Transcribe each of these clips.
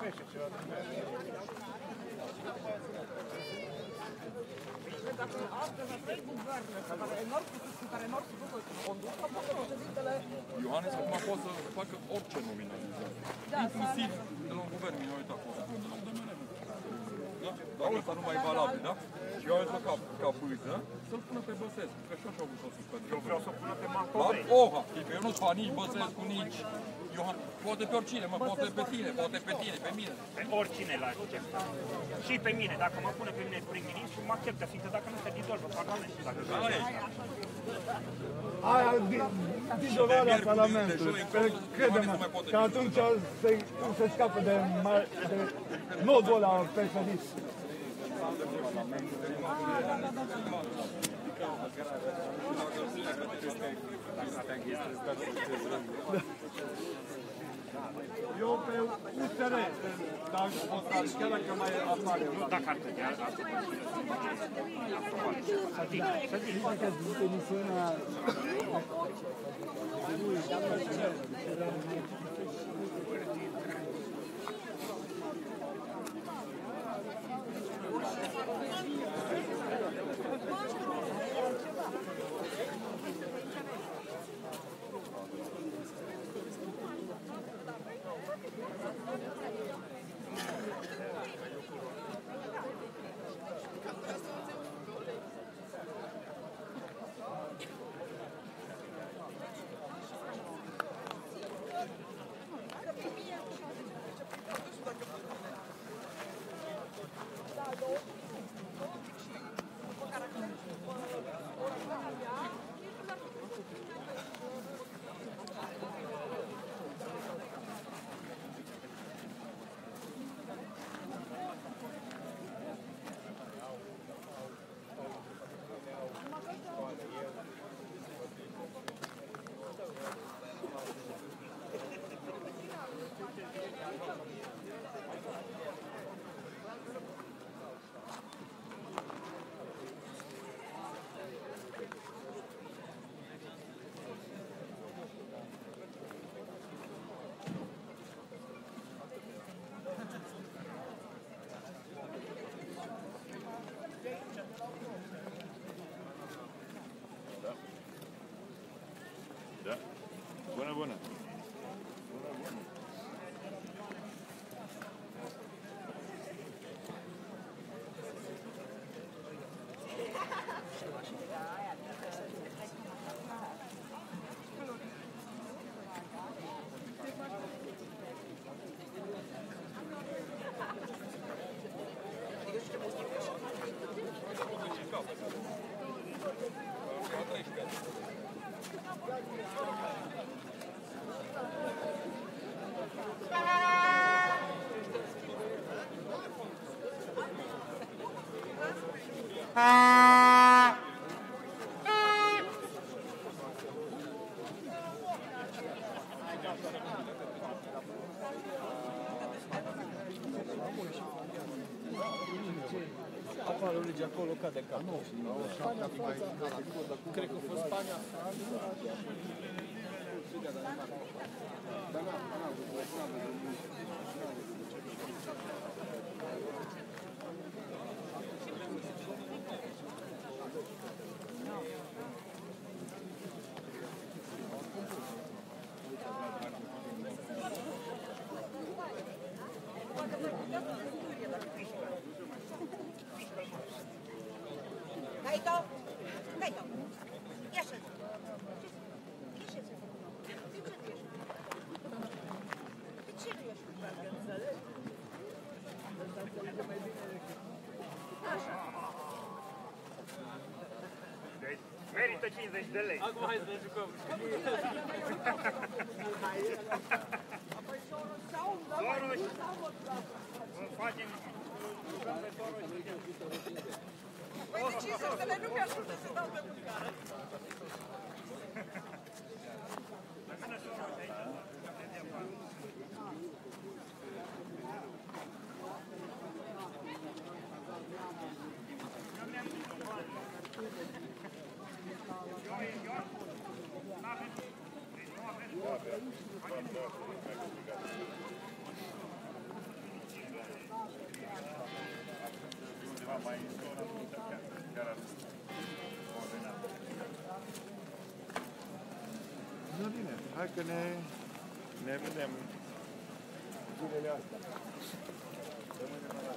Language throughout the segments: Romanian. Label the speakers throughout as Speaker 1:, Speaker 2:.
Speaker 1: Dacă astăzi a trei guverne care enorm să ducă conduc, a fost președintele...
Speaker 2: Iohannes acum poate să facă orice nominalizare. Inclusiv de la un guvern minoritar. Dar ăsta nu mai e valabil, da? Și eu am zis ca pârță să-l pună pe Băsescu, că și așa au vrut să o suspende.
Speaker 3: Eu vreau să pună pe Macovei.
Speaker 2: La Oha! Eu nu-ți fac nici Băsescu, nici Iohan. Poate pe oricine, mă, poate pe tine, pe mine.
Speaker 3: Pe oricine l-aș accepta. Și pe mine, dacă mă pune pe mine prim-ministru, mă acceptă, fiindcă dacă nu se dizolvă Parlamentul, dacă nu
Speaker 4: aia dizolvarea Parlamentului, crede-mă, că atunci se scapă de nodul ăla PSD. Eu pe USR, dacă votați, chiar dacă mai apare.
Speaker 3: Nu, dacă ar putea, asta să zic.
Speaker 4: Emisiunea...
Speaker 5: Da. Bună.
Speaker 6: Apare o lege acolo, cade ca nou. Cred că a fost Spania.
Speaker 1: Gajto! Jeszcze!
Speaker 3: Merită 50 de lei.
Speaker 6: Acum hai să ne jucăm.
Speaker 3: Soros! Facem... Jucăm pe Soros.
Speaker 1: Păi de 50 de lei nu mi-ajută să dau pe mâncare.
Speaker 3: Rămână Soros aici.
Speaker 5: mai chiar ar ordonat. Nu bine, hai că ne vedem zilele astea. Rămânem la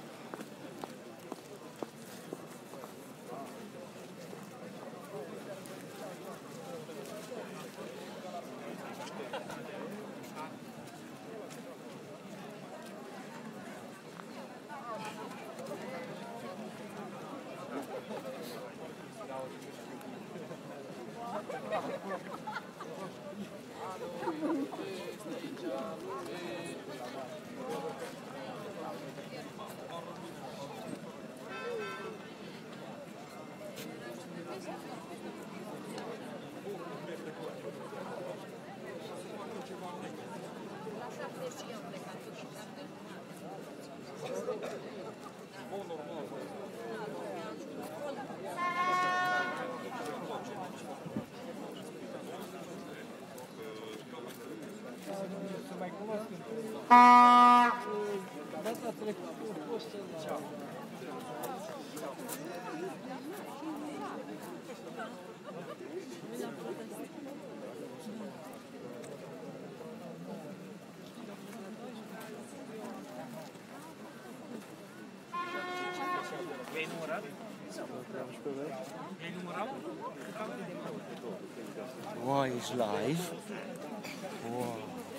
Speaker 3: E-ai numărat? E-ai numărat?
Speaker 6: Wow, ești live? Wow.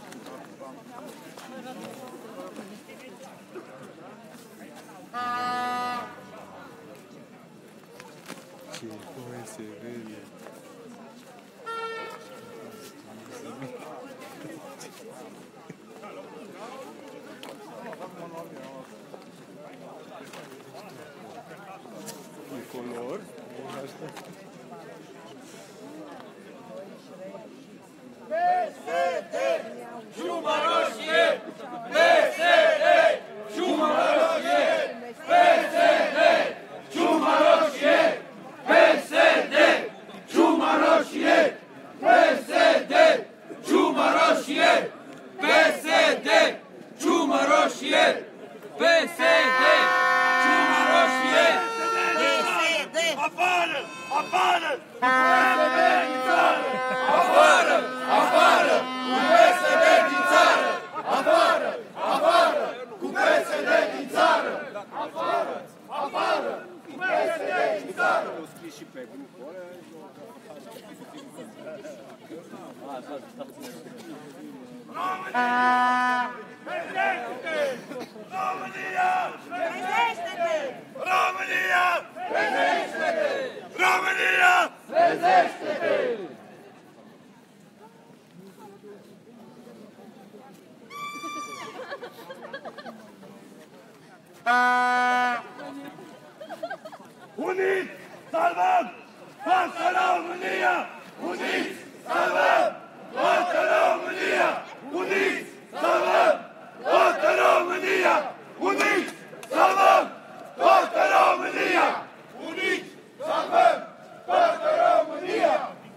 Speaker 6: Ce cum se vede. Color.
Speaker 2: PSD! Ciuma roșie! PSD! Ciuma roșie! PSD! Ciuma roșie! PSD! Ciuma roșie! PSD! Ciuma roșie! PSD! Ciuma roșie! PSD! Ciuma roșie!
Speaker 5: afară! Afară!
Speaker 2: PSD din țară! Afară! Afară! Cu PSD din țară! Afară! Afară! Cu PSD din țară! Afară! Afară! Cu PSD din țară!
Speaker 4: O scris și pe grupul ăla.
Speaker 5: România! România! România!
Speaker 2: Trezește-te!
Speaker 5: Uniți! Salvăm! Toată România! Uniți! Salvăm! Toată România! Uniți! Salvăm! Toată România! Uniți! Salvăm! Toată România! Uniți! Salvăm! Toată România!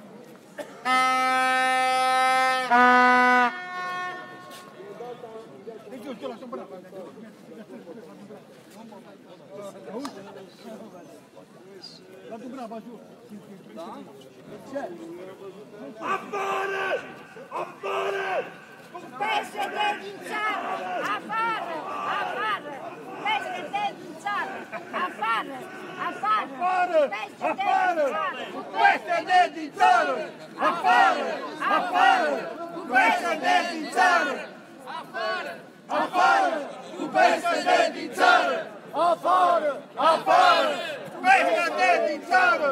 Speaker 5: Afară! Afară!
Speaker 7: PSD din țară! Afară! Afară! PSD din țară! Afară! Afară! PSD din țară!
Speaker 2: Afară! Afară! Cu PSD din țară! Afară! Afară! Cu PSD din țară! Afară! Afară! Cu PSD din țară!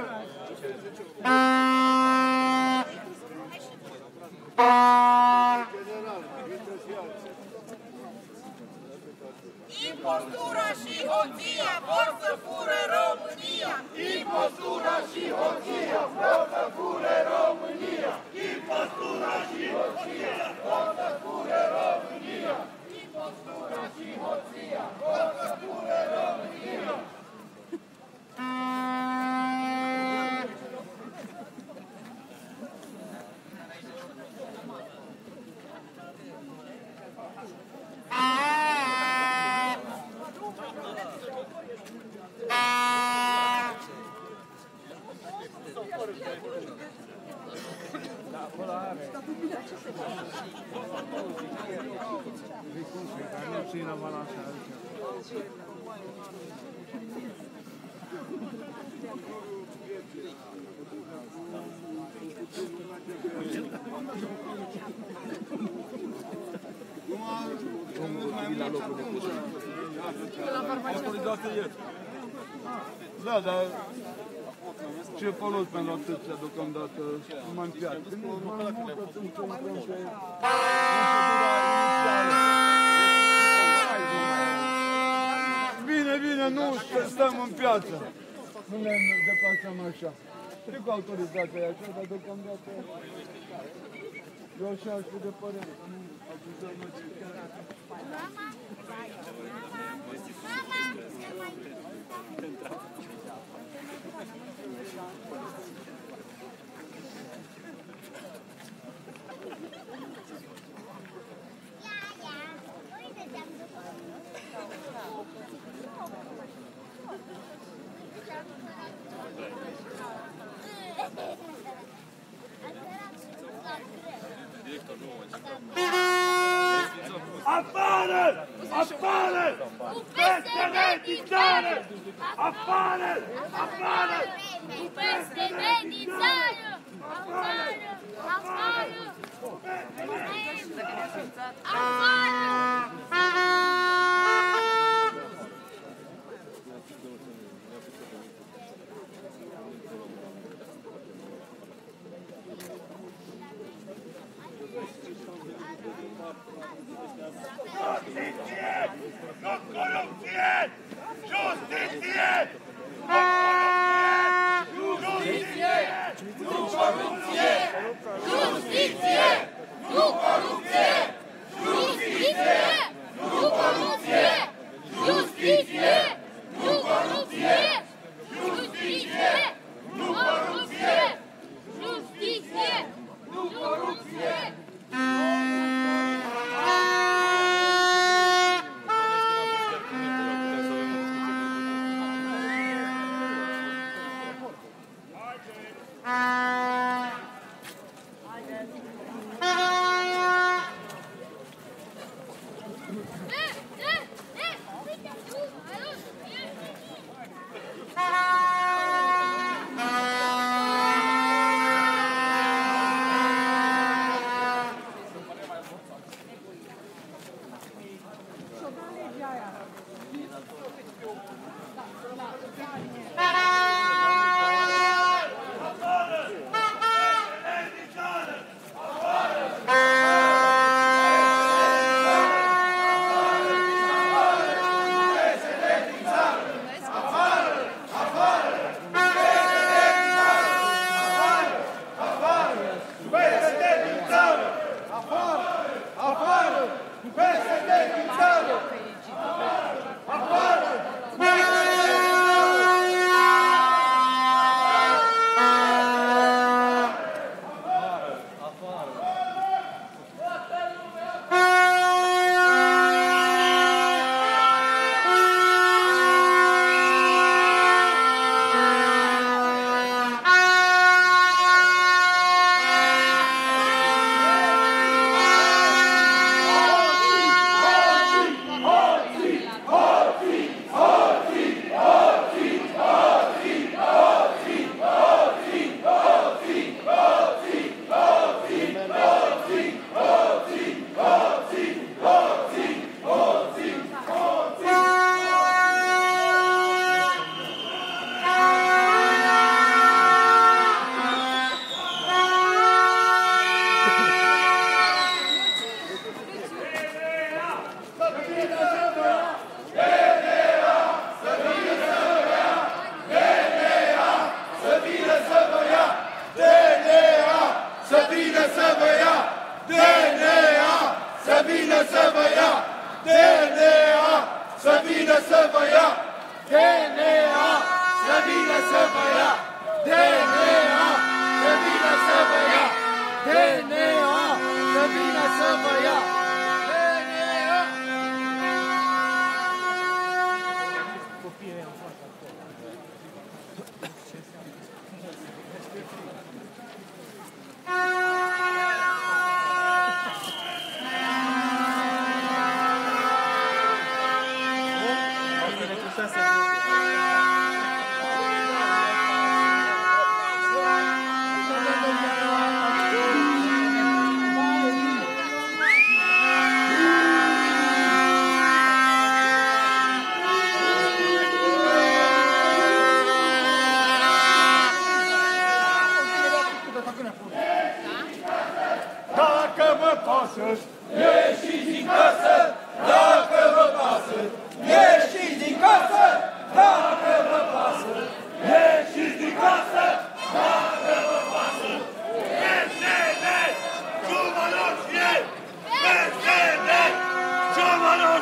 Speaker 1: Impostura și hoția vor să fure România!
Speaker 2: Impostura și hoția vor să fure România!
Speaker 5: Impostura și hoția!
Speaker 2: Vor să fure România! Impostura și hoția vor să fure România!
Speaker 7: Ah!
Speaker 4: mașină, mă lasă aici. Autorizație ieri. Da, dar ce folos pentru atâția deocamdată numai în piață? Mai multă sunt procedura inițială. Bine, bine, nu stăm în piață. Nu ne deplasăm așa. Știu că autorizația e așa, dar deocamdată eu așa aș fi de părere. Nu acuzăm noi chiar.
Speaker 5: Afară! Afară! PSD din țară! Afară! Afară!
Speaker 7: PSD din țară! Afară! Afară!
Speaker 5: Justiție! Nu corupție! Justiție! Nu corupție!
Speaker 7: Justiție! Nu corupție! Justiție! Nu corupție! Justiție! Nu corupție! Justiție! Nu corupție! Justiție! Nu corupție!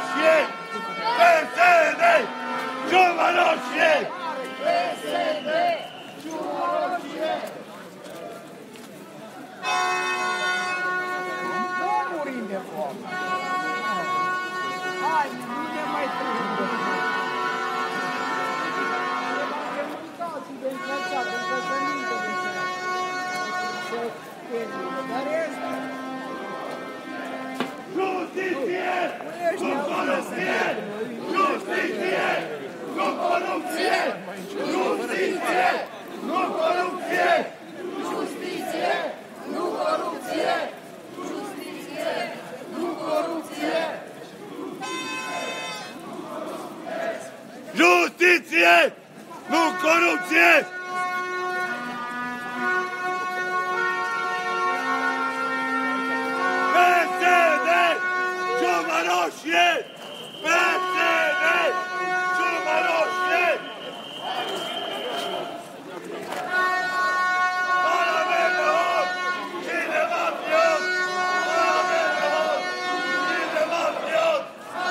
Speaker 5: Roșie! PSD! Ciuma Roșie!
Speaker 7: PSD! Ciuma Roșie!
Speaker 1: Nu murim de foame. Hai, nu ne mai trebuie. E mâncați de încălțat, încălțăminte de ce dar este...
Speaker 5: Justiție! Nu corupție! Justiție! Nu corupție! Justiție! Nu corupție!
Speaker 7: Justiție! Nu corupție! Justiție! Nu corupție!
Speaker 5: Justiție! Nu corupție! PSD! Ciuma Roșie! PSD! Ciuma Roșie! Parlament hot! Cine mafiot? Parlament hot! Cine mafiot?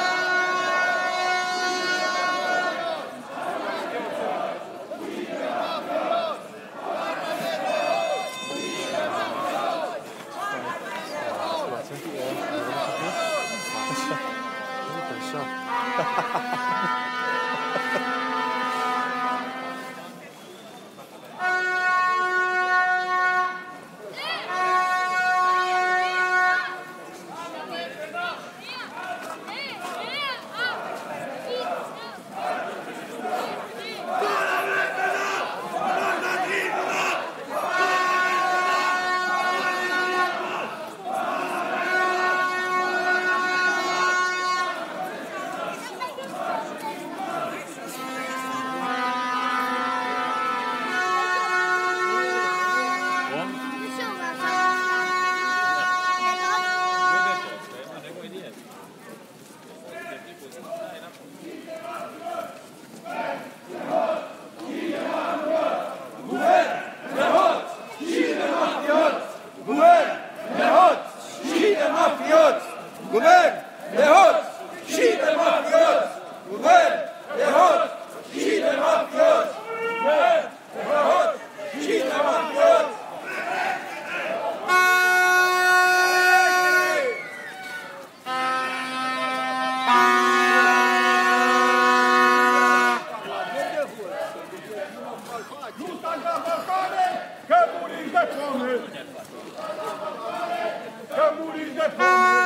Speaker 2: Că muriți de foame! Că muriți de foame!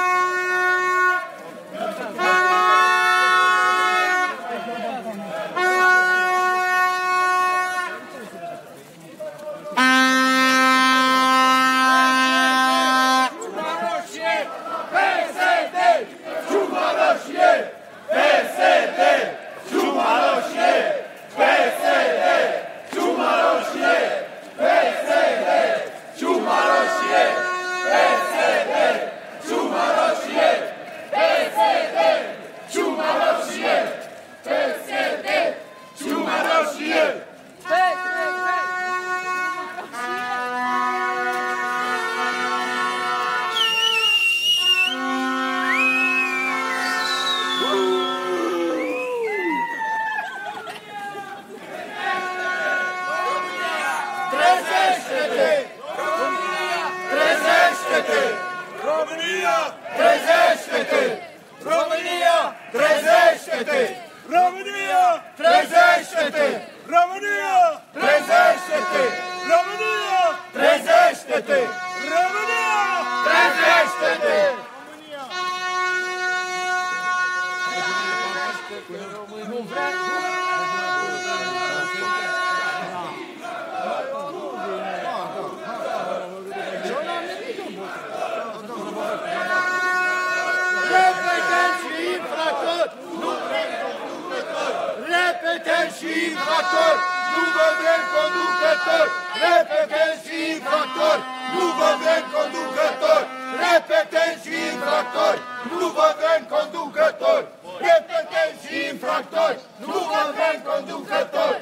Speaker 5: România, trezește-te! România, trezește-te! România, trezește-te! România, trezește-te! România, trezește-te! România, trezește-te!
Speaker 1: Nu vrea.
Speaker 5: Și infractori, nu vă vrem conducători! Repetenți și infractori, nu vă vrem conducători! Repetenți și infractori, nu vă vrem conducători! Repetenți și infractori, nu vă vrem conducători!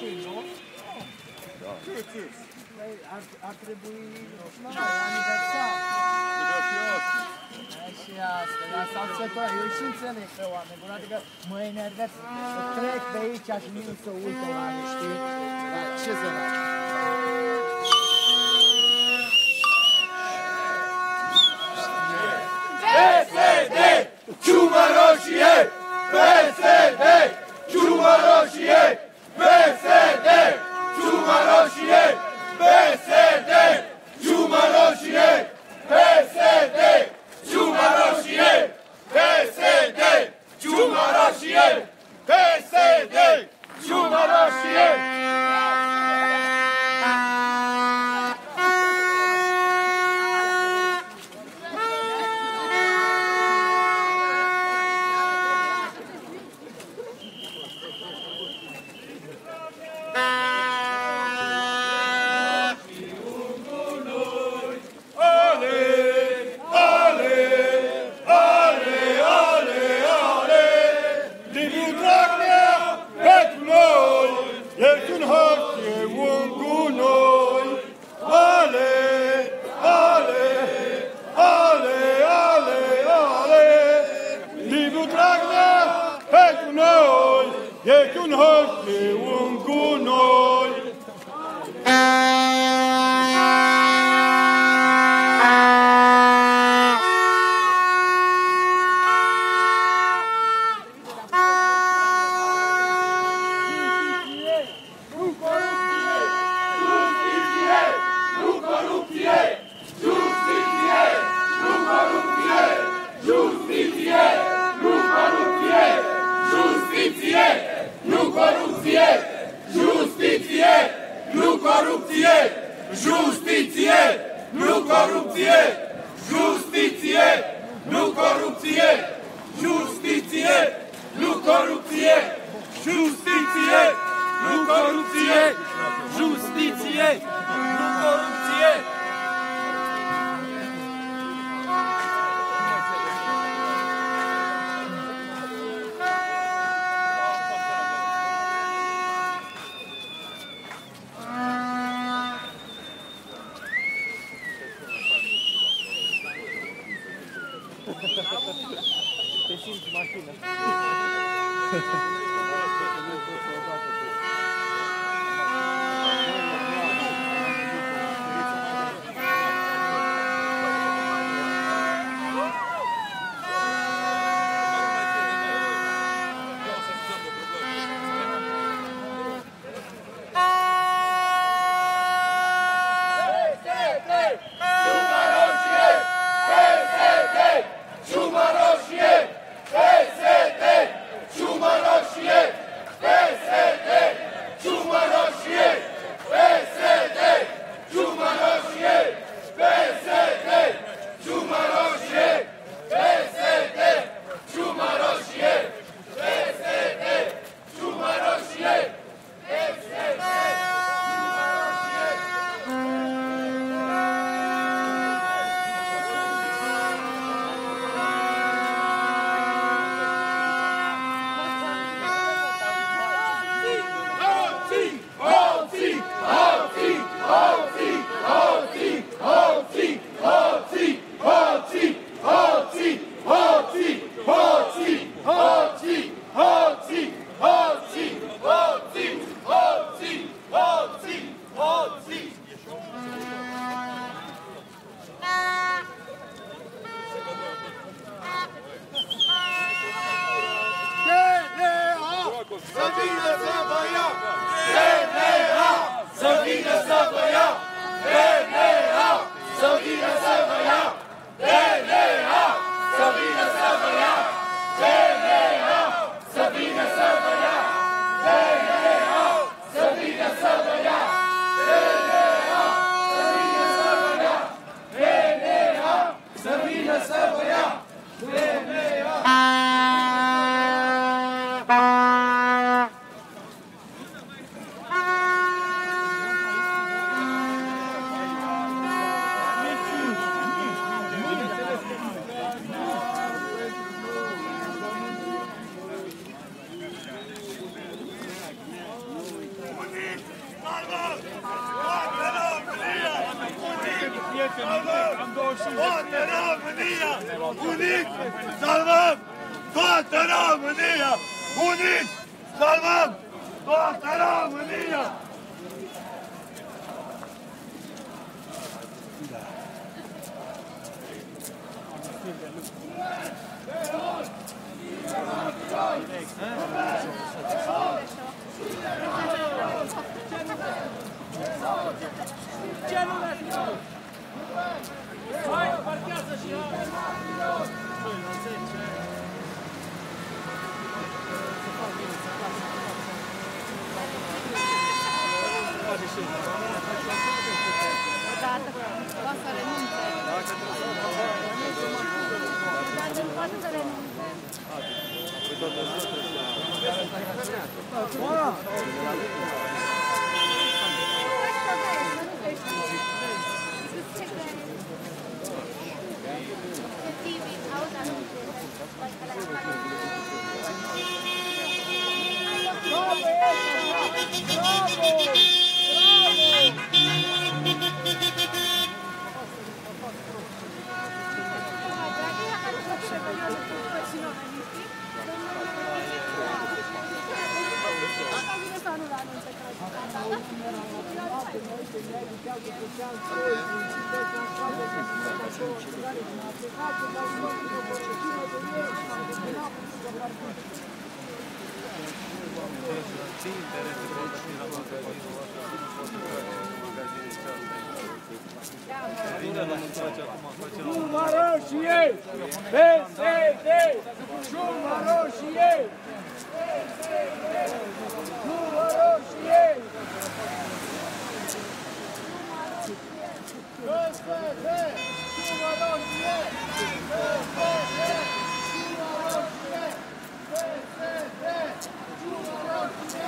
Speaker 1: mașini, nu?
Speaker 8: Păi ar trebui aniversar. Și asta obțătoare. Eu și înțeleg pe oameni buni, adică mă enervez să trec pe aici și nu să uită la mine, știi? Dar ce să fac?
Speaker 5: PSD! Ciumă roșie! PSD! Ciumă roșie! PSD! Ciumă roșie! PSD! Ciumă roșie! PSD! Ciumă roșie! PSD! Ciumă roșie! PSD! Ciumă roșie!
Speaker 3: Te simți mașină.
Speaker 5: Uniți salvăm toată România! Uniți salvăm toată România!
Speaker 2: Ciuma roșie! PSD! Ciuma roșie! PSD! Ciuma roșie! PSD! Ciuma roșie! PSD! Ciuma roșie! PSD! Ciuma roșie!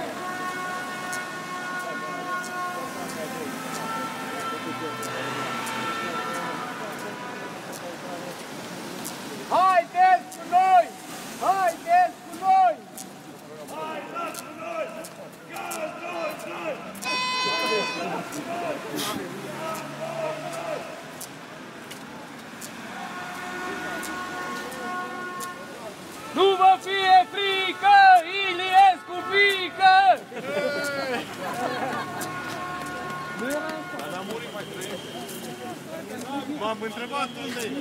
Speaker 2: Haideți cu noi! Haideți cu noi!
Speaker 5: Haideți cu noi! Haideți cu noi!
Speaker 2: Nu vă fie frică! Iliescu pică!
Speaker 5: Dar n-a murit, mai trăiește. M-am întrebat unde e.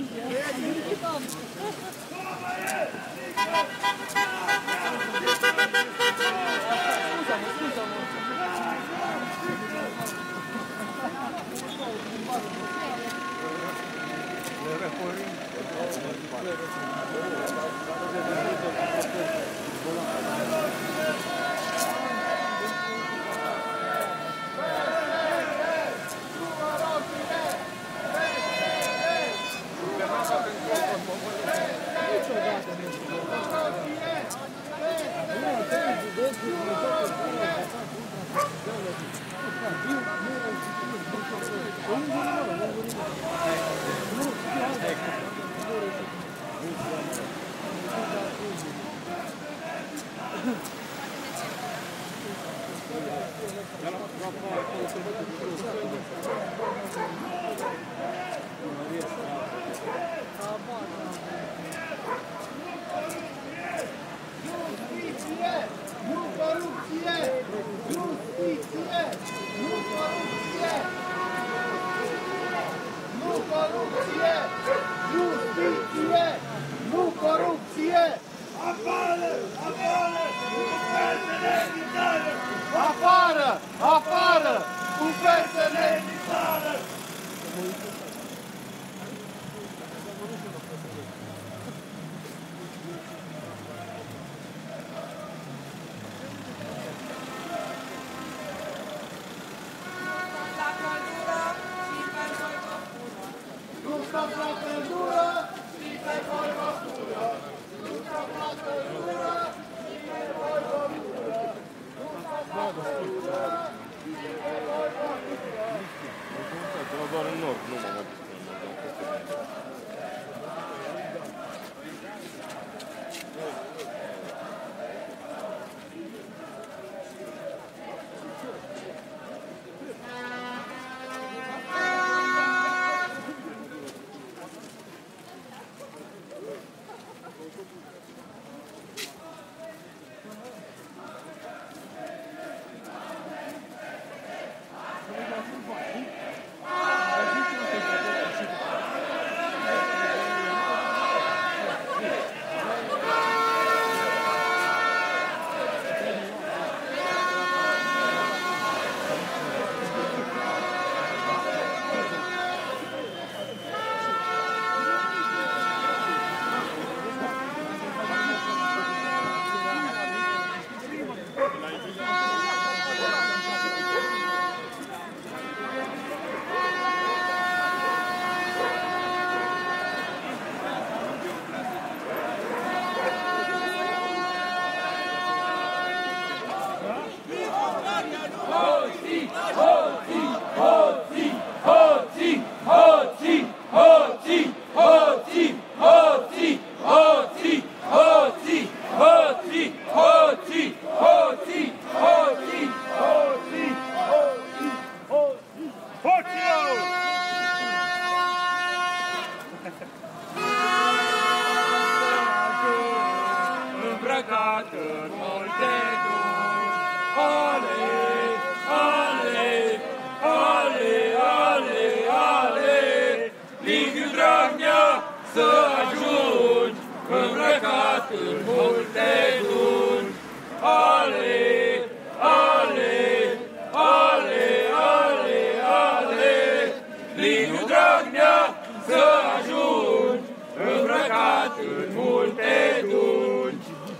Speaker 2: îmbrăcat în multe duni. Ale, ale, ale, ale, ale, Liviu Dragnea să ajungi, îmbrăcat în multe duni. Ale, ale, ale, ale, ale, Liviu Dragnea să ajungi, îmbrăcat în multe duni.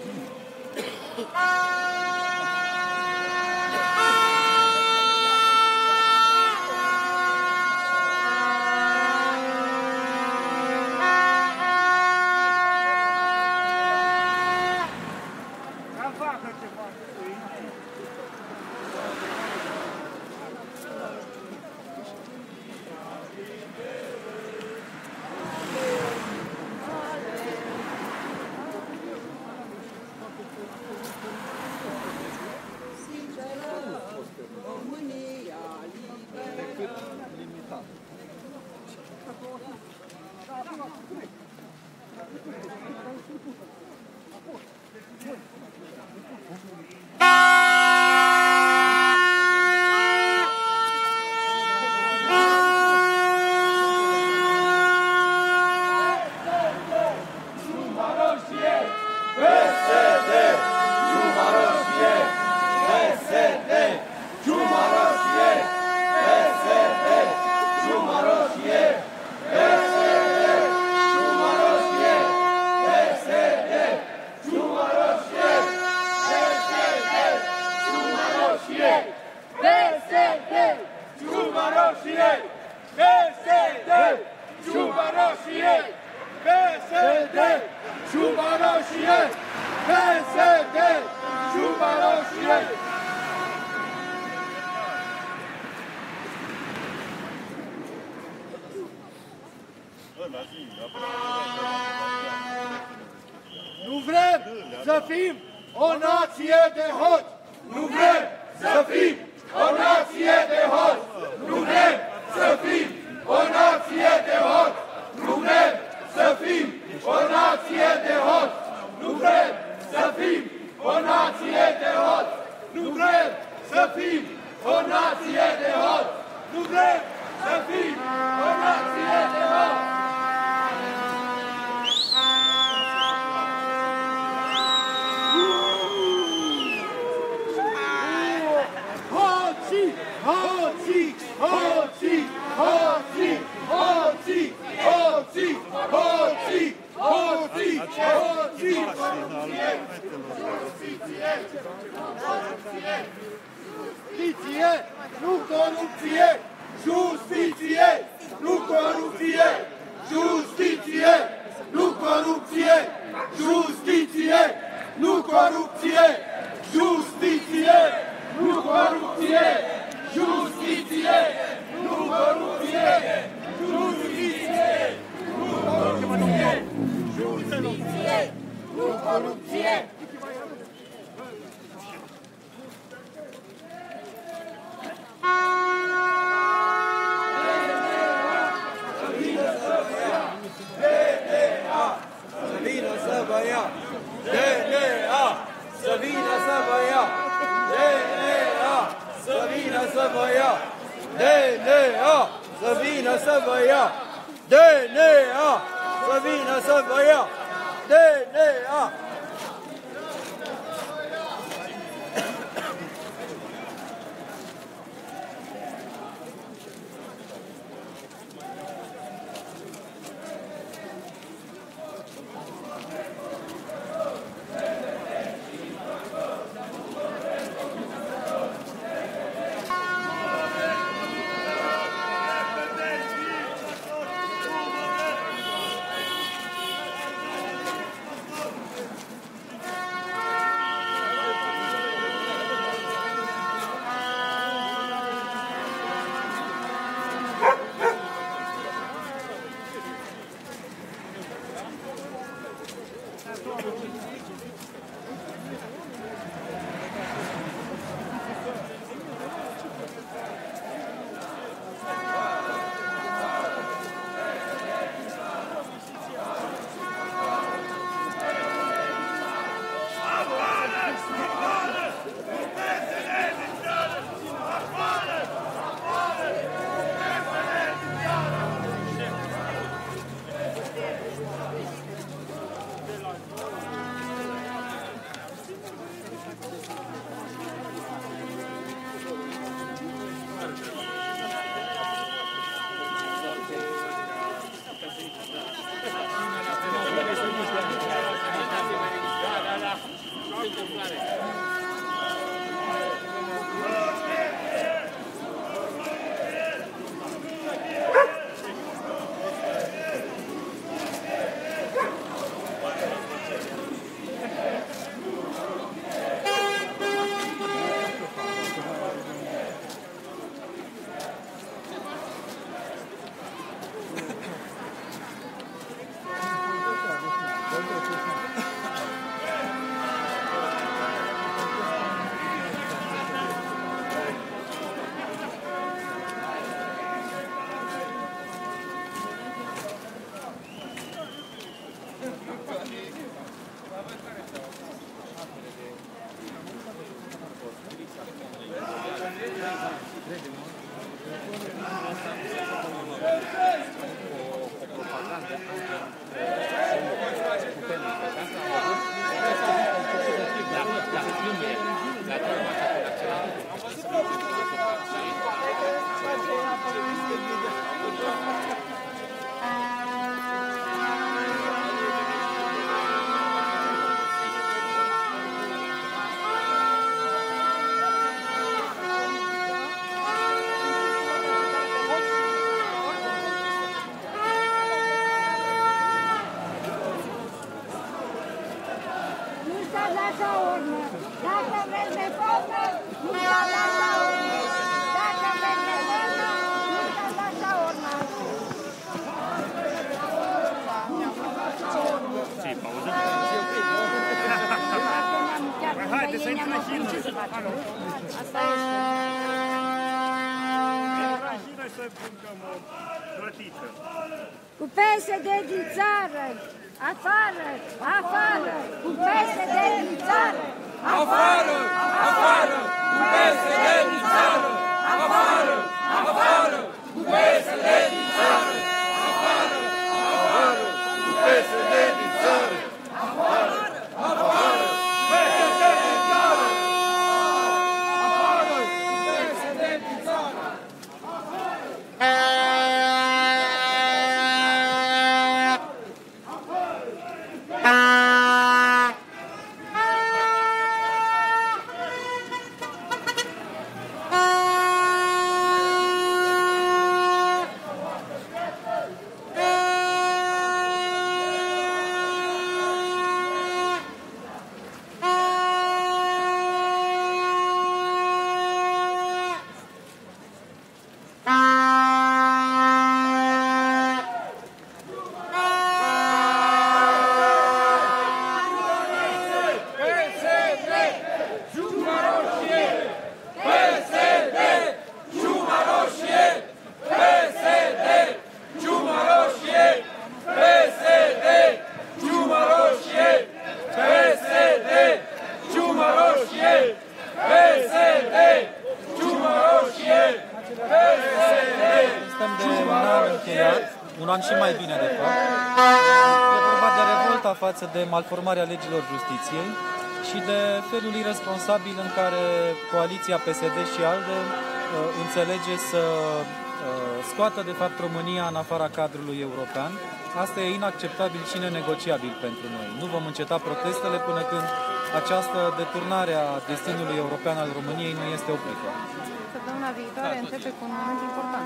Speaker 5: Nu vrem să fim o nație de hoți! Nu vrem să fim o nație de hoți! Nu vrem să fim o nație de hoți! Nu vrem să fim o nație de hoți! Nu vrem să fim o nație de hoți! Nu vrem să fim o nație de hoți! Nu vrem să fim o nație de hoți! Hoții! Hoții! Hoții! Hoții! Hoții! Hoții! Hoții! Hoții! Hoții! Justiție! Nu corupție! Justiție! Nu corupție! Justiție! Nu corupție! Justiție! Nu corupție! Justiție! Nu corupție! Justiție! Nu corupție! Justiție! Nu corupție! Justiție! Nu corupție!
Speaker 2: Să vină să vă ia! DNA! Să vină să vă ia! DNA! Să vină să vă ia! DNA! Să vină să vă ia! DNA! Să vină să vă ia! DNA!
Speaker 9: dați așa urmă. Dacă vreți reformă, nu dați așa urmă. Dacă vreți reformă, nu dați așa urmă.
Speaker 3: Ce-i pauză? Haide să intrăm și noi.
Speaker 9: Asta este.
Speaker 3: Intrăm și noi să bucăm o plătită.
Speaker 9: Cu PSD din țară, afară, afară, cu PSD din țară,
Speaker 2: Afară! Afară! Cu PSD din țară! Afară! Afară! Cu PSD din țară! Afară! Afară! Cu PSD din țară! Afară! Afară! PSD din țară! Afară! PSD din țară!
Speaker 10: Un an și mai bine, de fapt. E vorba de revolta față de malformarea legilor justiției și de felul irresponsabil în care coaliția PSD și ALDE înțelege să scoată, de fapt, România în afara cadrului european. Asta e inacceptabil și nenegociabil pentru noi. Nu vom înceta protestele până când această deturnare a destinului european al României nu este oprită.
Speaker 11: Săptămâna viitoare începe cu un moment important.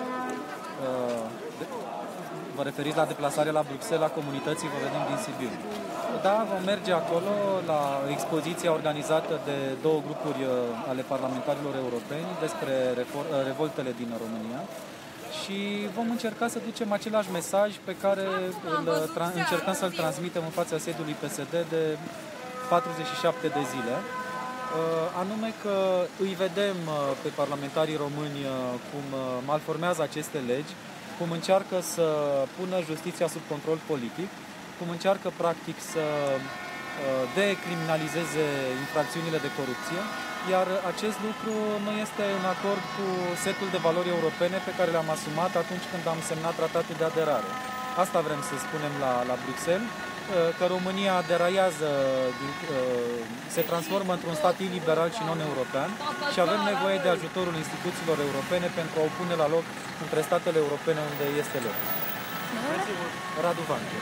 Speaker 10: Vă referiți la deplasarea la Bruxelles a comunității Vă vedem din Sibiu. Da, vom merge acolo la expoziția organizată de două grupuri ale parlamentarilor europeni despre revoltele din România și vom încerca să ducem același mesaj pe care încercăm să-l transmitem în fața sediului PSD de 47 de zile. Anume că îi vedem pe parlamentarii români cum malformează aceste legi, cum încearcă să pună justiția sub control politic, cum încearcă practic să decriminalizeze infracțiunile de corupție, iar acest lucru nu este în acord cu setul de valori europene pe care le-am asumat atunci când am semnat tratatul de aderare. Asta vrem să spunem la Bruxelles, că România deraiază, se transformă într-un stat iliberal și non-european și avem nevoie de ajutorul instituțiilor europene pentru a o pune la loc între statele europene unde este loc. Radu Vanche.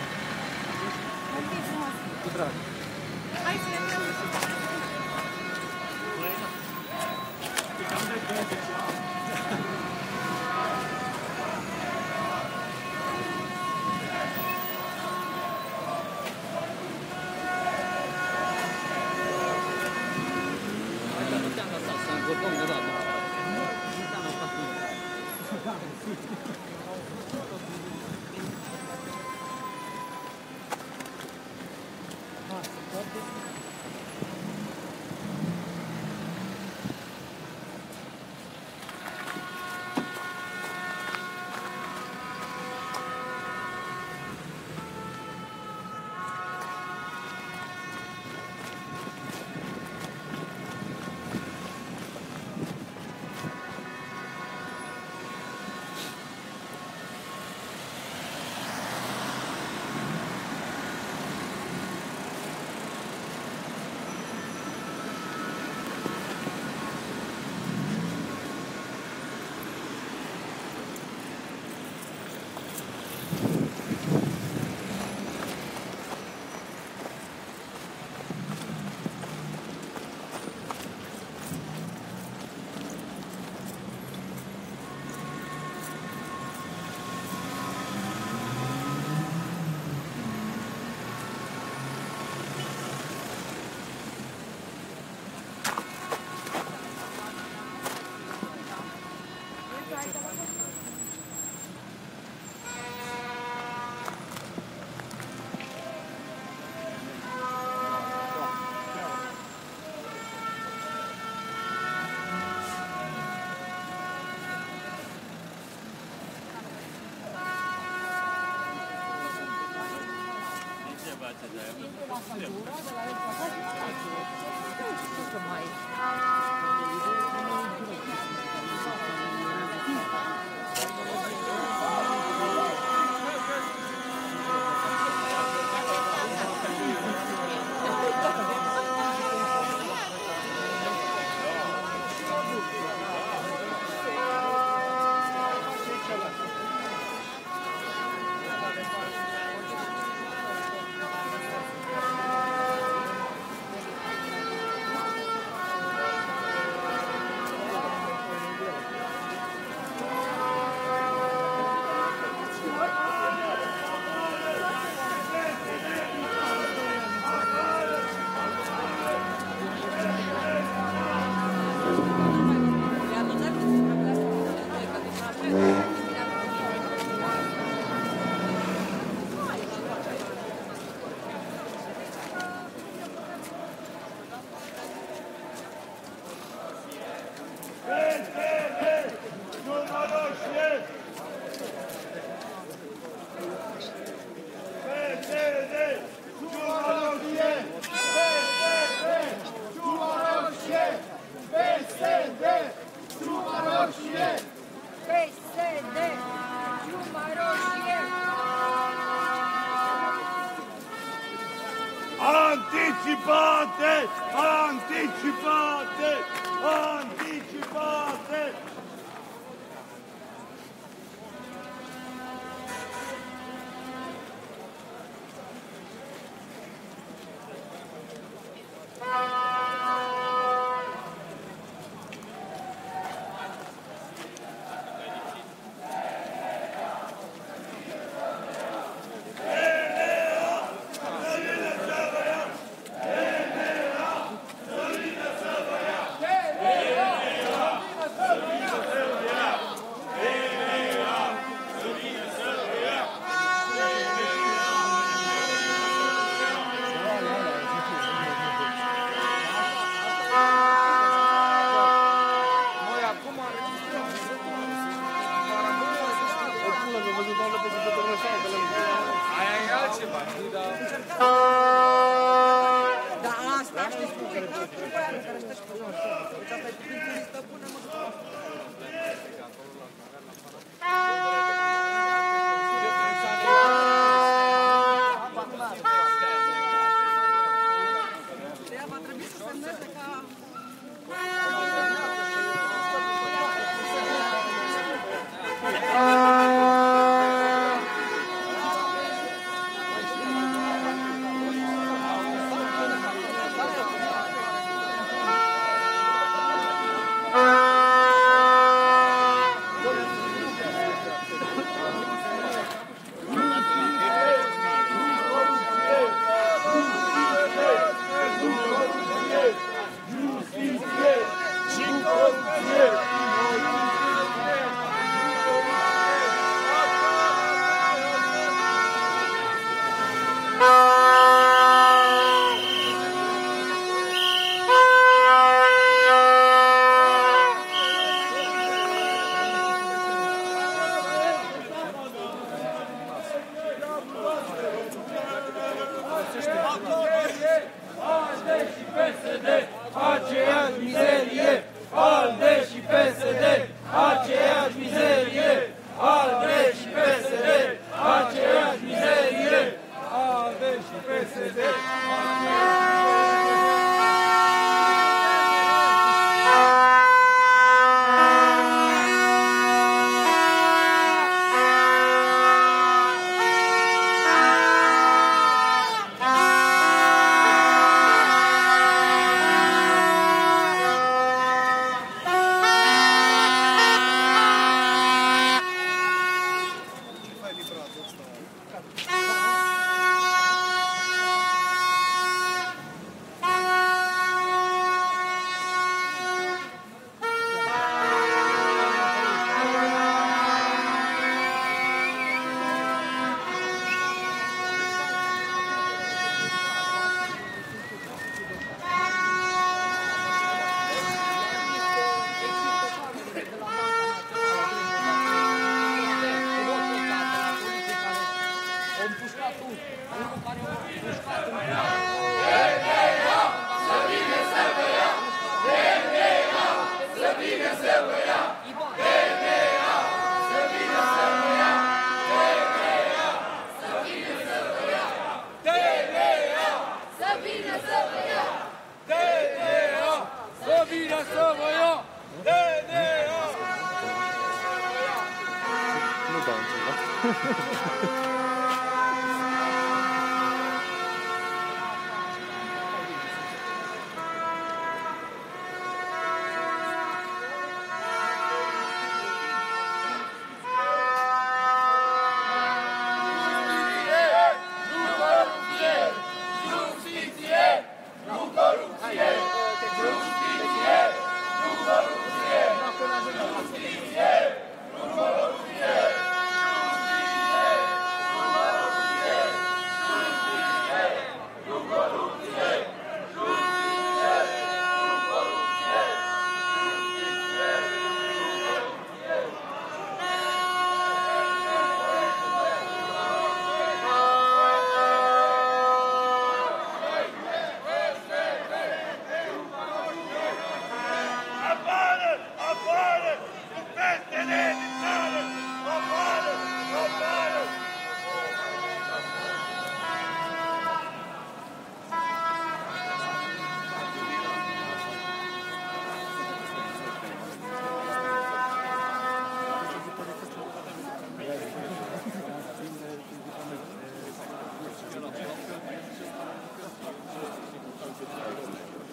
Speaker 10: Cu drag.
Speaker 11: Hai să
Speaker 2: Anticipate! Anticipate! Anticipate!
Speaker 7: Solina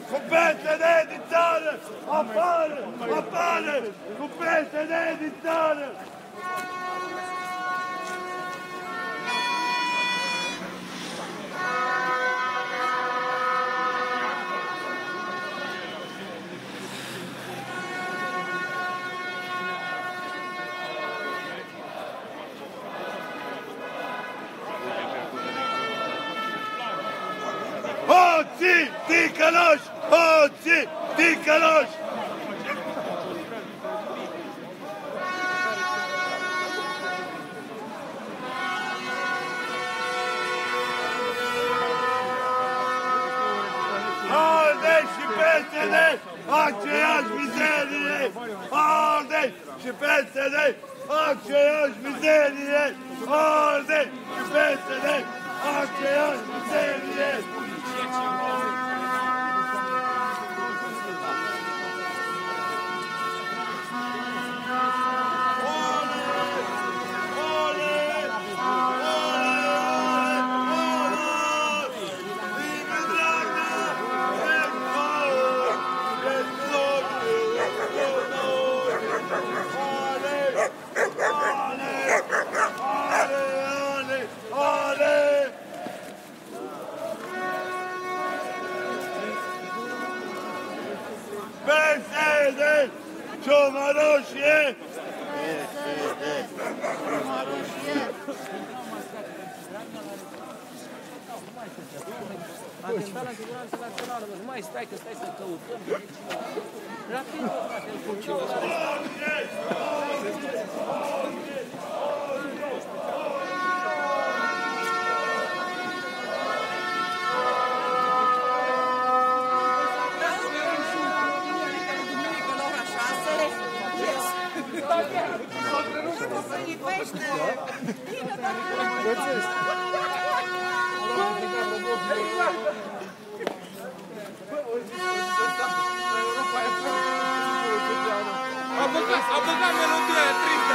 Speaker 4: Cu PSD din țară! Afară! Afară! Cu PSD din țară! Hoții, ticăloși! Hoții, ticăloși! ALDE și PSD, aceeași mizerie! ALDE și PSD, aceeași mizerie! ALDE și PSD, aceeași mizerie! PSD! Cioma roșie! PSD! Cioma roșie!
Speaker 12: Am stat la siguranță națională, nu mai stai, că stai să căutăm. Rapid, frate, îl funcționează.
Speaker 2: A băgat melodia aia tristă.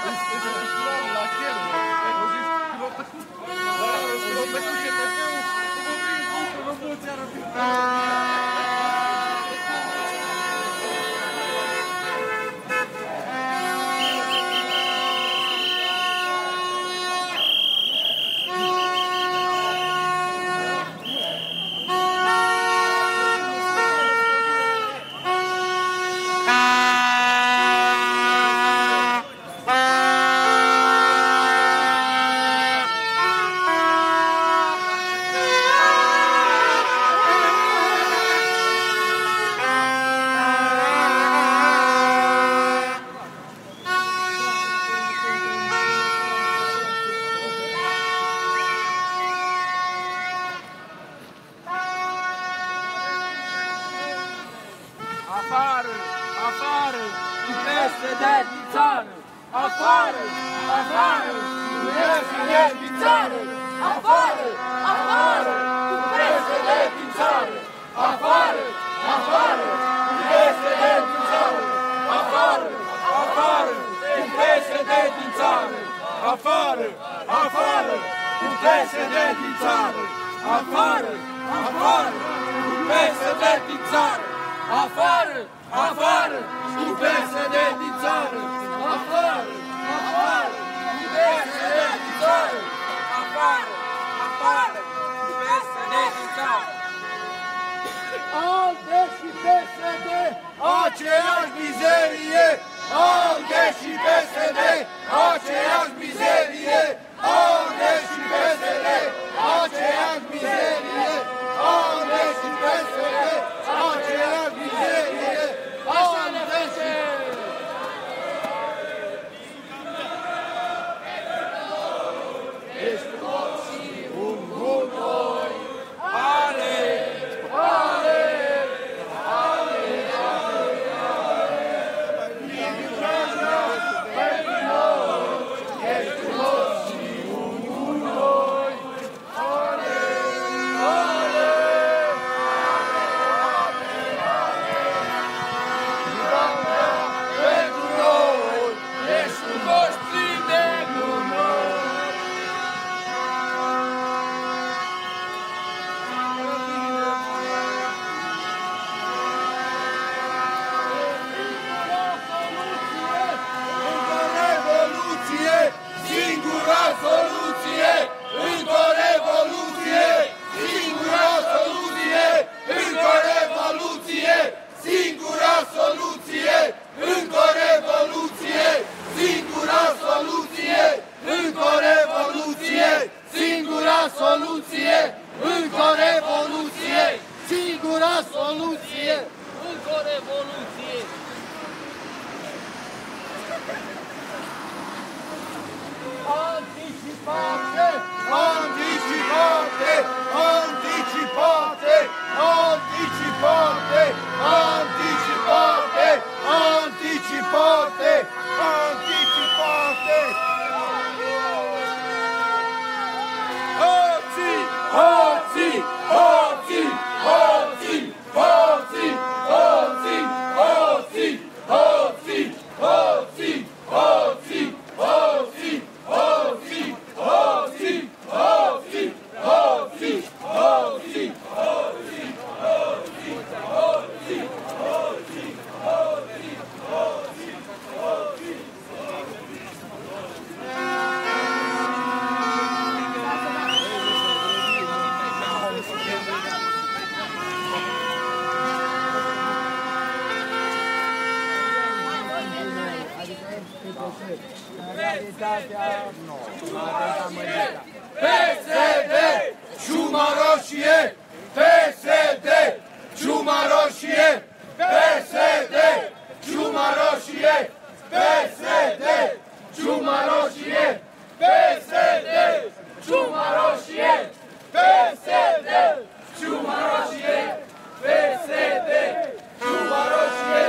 Speaker 12: Afară! Afară! Cu PSD din țară! Afară! Afară! Cu PSD din țară! Afară! Afară! Cu PSD din țară! Afară! Afară! Cu PSD din țară! Afară! Afară! Cu PSD din țară! Afară! Afară! Cu PSD din țară! Afară! Afară! Cu PSD din țară! Afară! Afară! Cu PSD din țară! Afară! Afară! Cu PSD din țară! Afară! Afară! Cu PSD din țară!
Speaker 7: ALDE și PSD, aceeași mizerie! ALDE și PSD, aceeași mizerie! ALDE și PSD, aceeași mizerie! ALDE și PSD, aceeași mizerie!
Speaker 12: Așa ne face!
Speaker 7: Ești tot și un gunoi!
Speaker 12: Ale! Ale! Ale!
Speaker 7: Ești tot și un gunoi! Ale! soluție!
Speaker 12: Încă o revoluție!
Speaker 7: Anticipate! Anticipate! Anticipate! Anticipate! Anticipate! Anticipate! Anticipate! Hoții! Hoții! Hoții! Hoții! Hoții! Hoții! Hoții! Hoții! Hoții! Hoții! Hoții! Hoții! Hoții! Hoții! Hoții! Hoții! PSD! Ciuma roșie! PSD! Ciuma roșie! PSD! Ciuma roșie! PSD! Ciuma roșie! PSD! Ciuma roșie! PSD! Ciuma roșie! PSD! Ciuma roșie!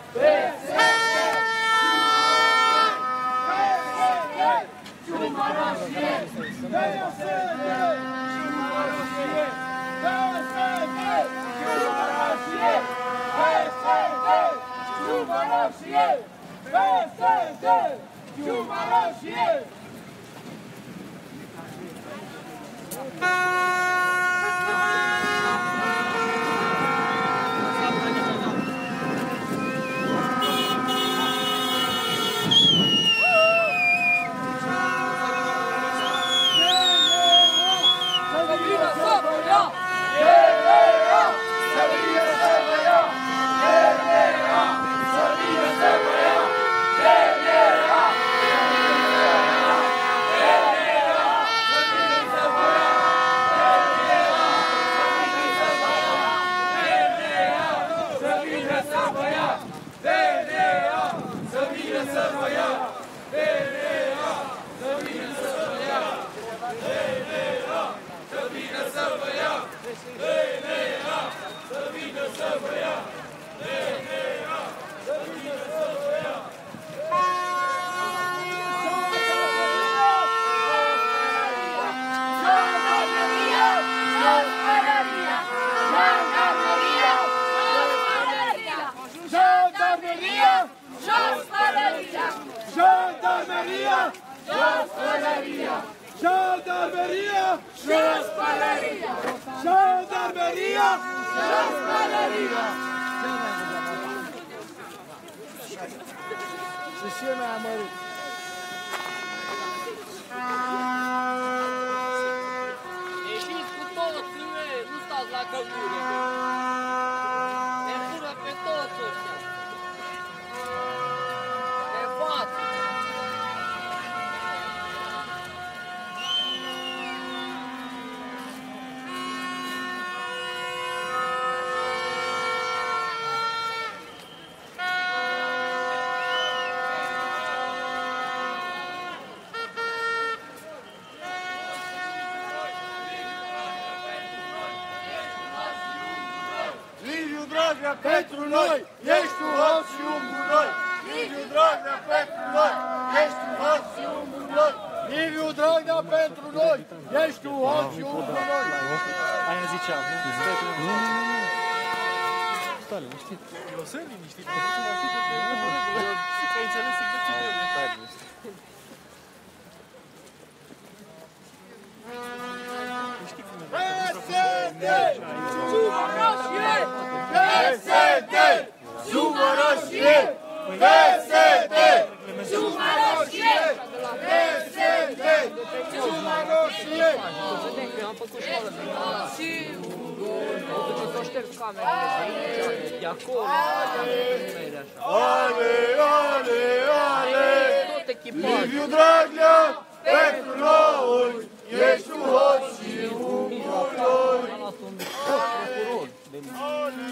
Speaker 7: Jandarmeria! Jandarmeria! Jandarmeria! Jandarmeria!
Speaker 8: Și și eu mi-am amărât.
Speaker 12: Ieșiți cu toți, nu stați la căldură. Ne fură pe toți ăștia. De față.
Speaker 7: Dragnea, pentru noi, ești un hoț și un bunoi. Liviu Dragnea, pentru noi, ești un hoț și un bunoi. Liviu Dragnea, pentru noi, ești un hoț și un bunoi.
Speaker 10: Aia ziceam, nu? Nu. Stai, liniștit.
Speaker 6: Eu sunt liniștit, că nu mă fi de regulă. Că ai înțeles exact ce trebuie.
Speaker 7: PSD! Ciuma roșie! PSD! Ciuma roșie! PSD! Ciuma roșie! PSD! Ciuma roșie!
Speaker 12: Vedem că am făcut școală de după ce s-au șters camerele de aici, de acolo, de așa.
Speaker 7: Ale, ale, ale!
Speaker 12: Tot echipajul.
Speaker 7: Liviu Dragnea, pentru noi, ești un hoț și un bunoi.
Speaker 12: A luat un procuror de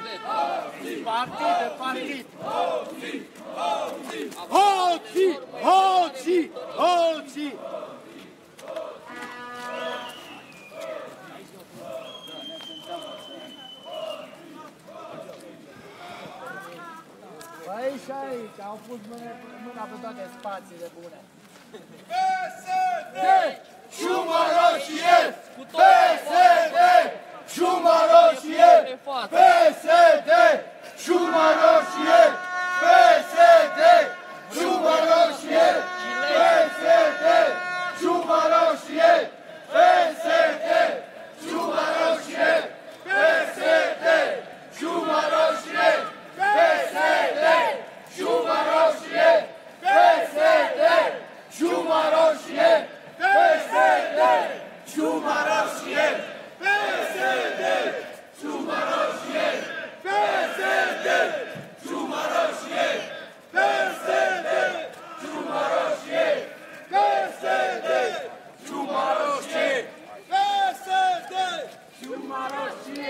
Speaker 12: județ.
Speaker 7: Partid de partid. Hoții! Hoții! Hoții!
Speaker 8: Păi și aici, au pus mâna pe toate spațiile bune.
Speaker 5: PSD! Ciuma roșie! PSD! Ciuma roșie! PSD! Ciuma roșie! PSD! Ciuma roșie! PSD! Ciuma roșie! PSD! Ciuma roșie! PSD! Ciuma roșie! PSD! Ciuma roșie! PSD! Ciuma roșie! PSD! Ciuma roșie! PSD! Ciuma roșie! PSD! Ciuma roșie! PSD! Ciuma roșie! PSD! Ciuma roșie! PSD! Ciuma roșie!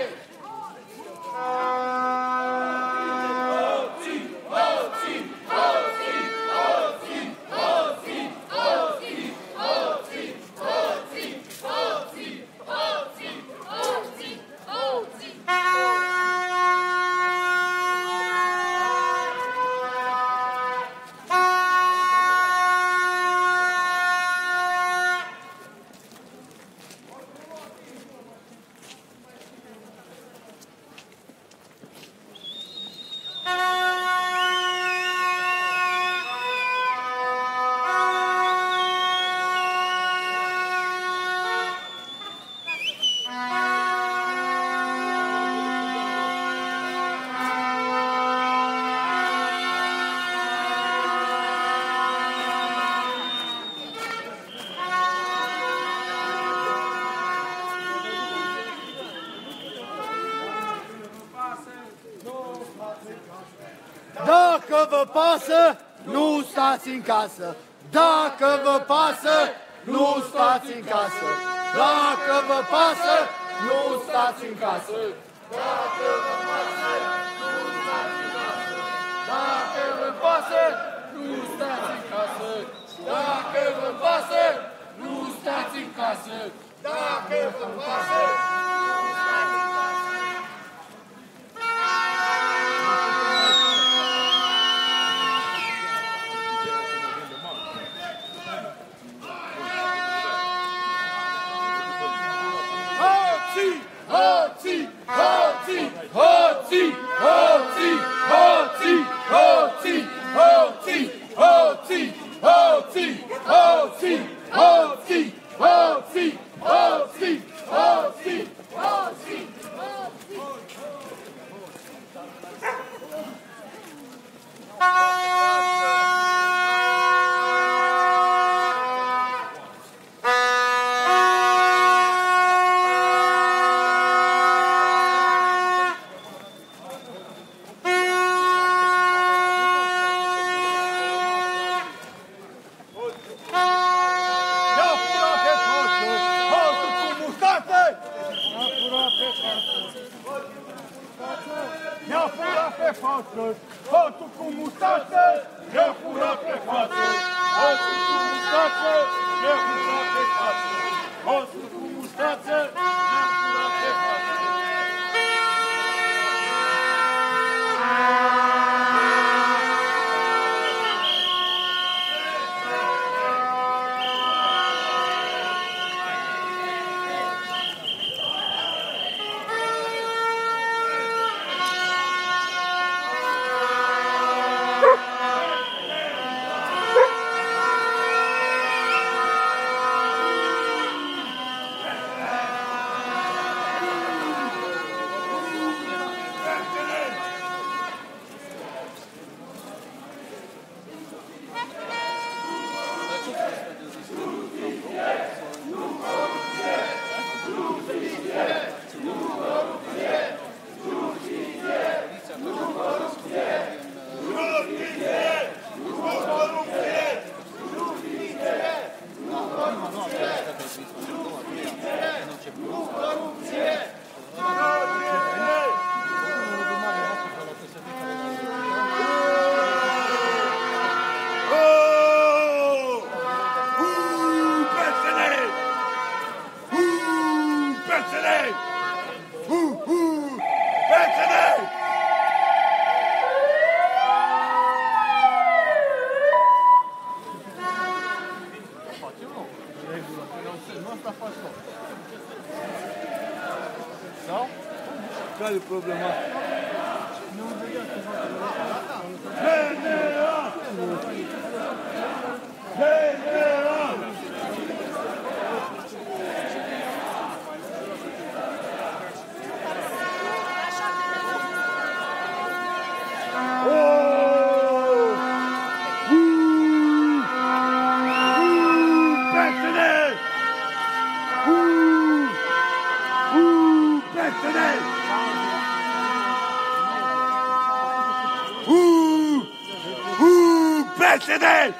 Speaker 5: Hoții! Hoții! Hoții! Hoții! Hoții! Hoții! Hoții! Hoții! Hoții! Hoții! Hoții!
Speaker 7: Dacă vă pasă, nu stați în casă. Dacă vă pasă, nu stați în casă. Dacă vă pasă, nu stați în casă. Dacă vă pasă, nu stați în casă. Dacă vă pasă, nu stați în casă. Dacă vă pasă, nu stați în casă. Dacă vă pasă, nu stați în casă. Hoții! Hoții! Hoții! Hoții! Hoții! Hoții! Hoții! Hoții! Hoții! Hoții! Hoții! Hoții! Hoții! Hoții! Hoții!
Speaker 5: Hoțul cu mustață, ne-a furat pe față. Hoțul cu mustață, ne-a furat pe față. Hoțul cu mustață, ne-a furat pe față. PSD!
Speaker 7: Nu asta faci tu. Sau?
Speaker 4: Care e problema?
Speaker 7: Nu vedea că faci.
Speaker 5: General! General! PSD!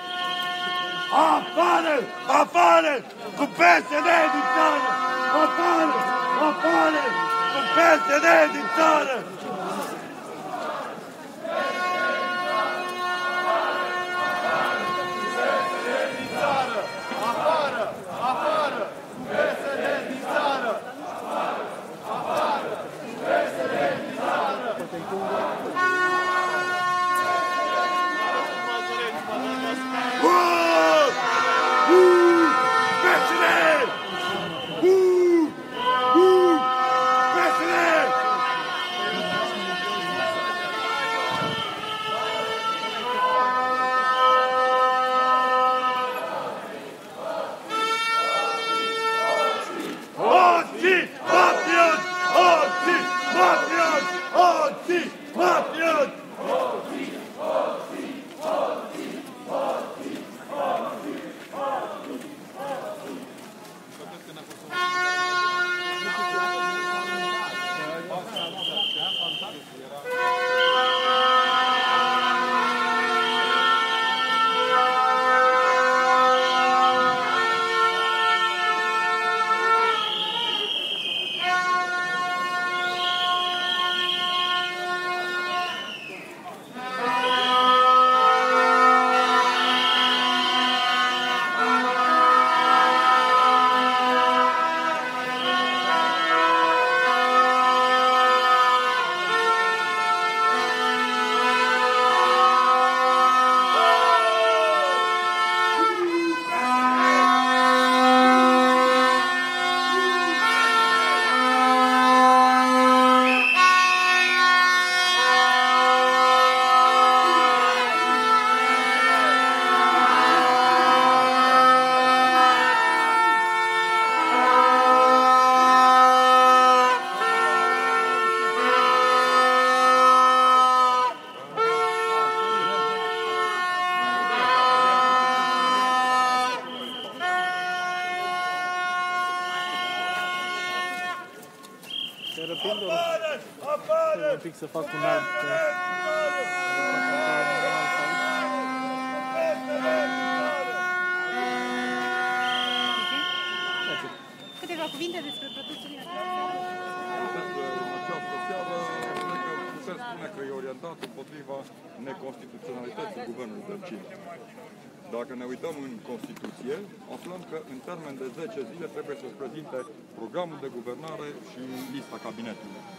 Speaker 5: Afară! Afară! Cu PSD din țară! Afară! Afară! Cu PSD din țară!
Speaker 7: Afară! Afară! Cu PSD din țară! Afară! Cu PSD din țară!
Speaker 6: Un pic să fac un alb.
Speaker 11: Câteva cuvinte despre protestul
Speaker 13: În această seară, putem spune că e orientat împotriva neconstituționalității guvernului Dăncilă. Dacă ne uităm în Constituție, aflăm că în termen de 10 zile trebuie să-și prezinte programul de guvernare și lista cabinetului.